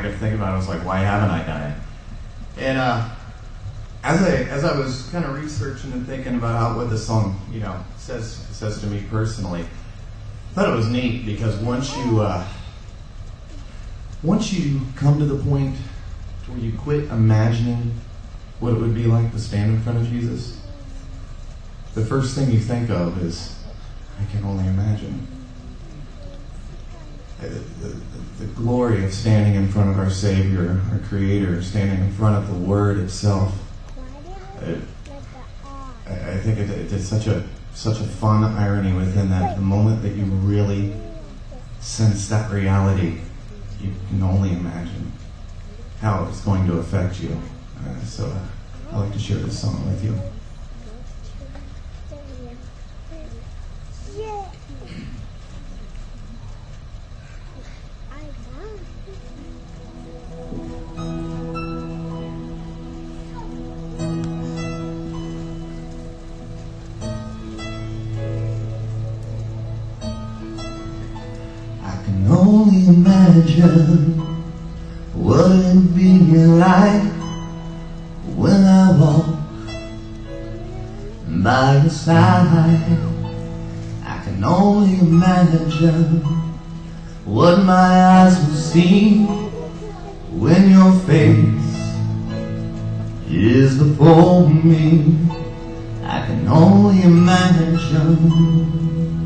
I think about it, I was like, why haven't I done it? And as I was kind of researching and thinking about what the song, says to me personally, I thought it was neat because once you come to the point where you quit imagining what it would be like to stand in front of Jesus, the first thing you think of is, I can only imagine. The glory of standing in front of our Savior, our Creator, standing in front of the Word itself. I think it's such a fun irony within that. The moment that you really sense that reality, you can only imagine how it's going to affect you. So I'd like to share this song with you. Only imagine what it'd be like when I walk by your side. I can only imagine what my eyes will see when your face is before me. I can only imagine.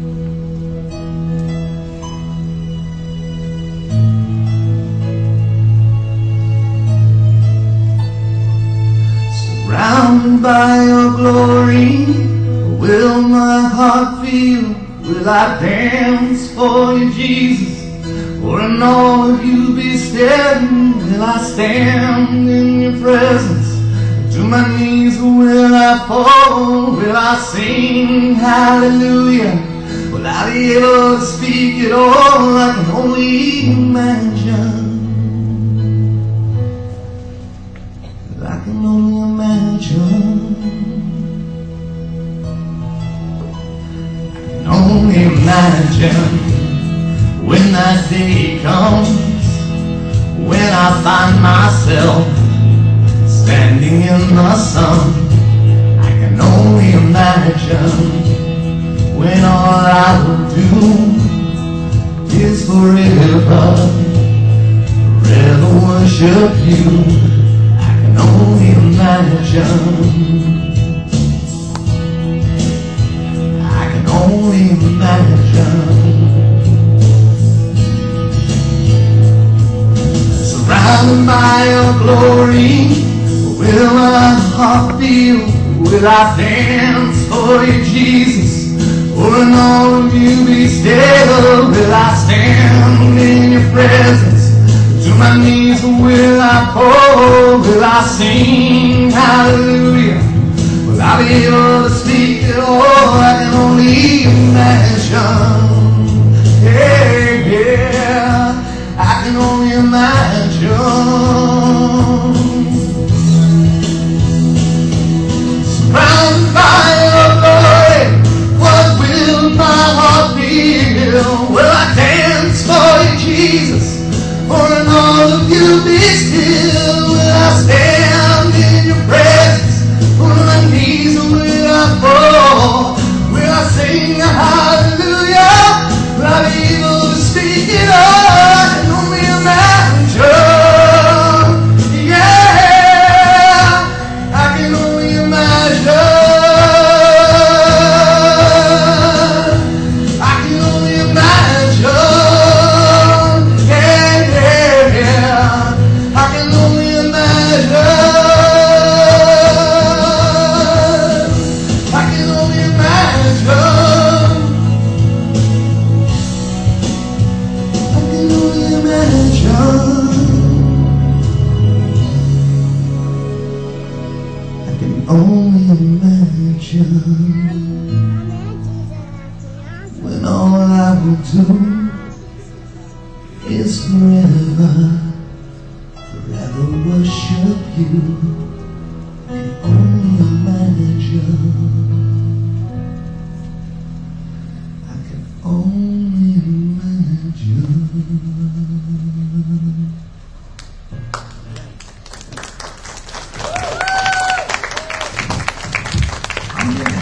Surrounded by your glory, will my heart feel? Will I dance for you, Jesus? Or in all of you be still? Will I stand in your presence? To my knees will I fall? Will I sing hallelujah? Will I be able to speak it all? I can only imagine. I can only imagine. I can only imagine when that day comes, when I find myself standing in the sun. I can only imagine when all I will do is forever worship you. I can only imagine. I can only imagine. Surrounded by your glory, will my heart feel? Will I dance for you, Jesus? Or in all of you be still? Will I stand in your presence? To my knees will I fall? Will I sing hallelujah? Will I be able to speak it all? I can only imagine. Yeah, yeah, I can only imagine. Surrounded by your glory, what will my heart feel? Will I dance for you, Jesus? Or in all of you be still? Will I stand in your presence? On my knees will I fall? Will I sing a hallelujah? Will I be able to speak it all? I can only imagine. Yeah, I can only imagine. I can only imagine. I can Amen.